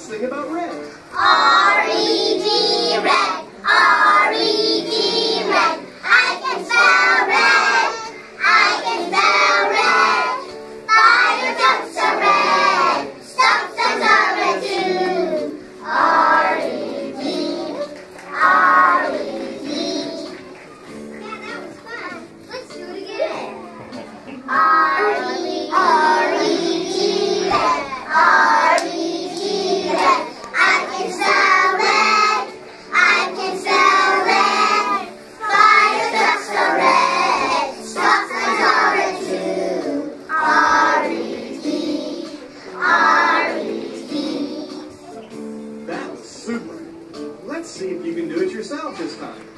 sing about red. R-E-D, red. R-E-D, red. I can spell red. I can spell red. Fire ducks are red. Stop signs are red too. R-E-D, R-E-D. Yeah, that was fun. Let's do it again. R-E-D, R-E-D, red. R-E-D, red. I can spell red. I can spell red. Fire ducks are red. Stop signs are red too. R-E-D, R-E-D. That was super. Let's see if you can do it yourself this time.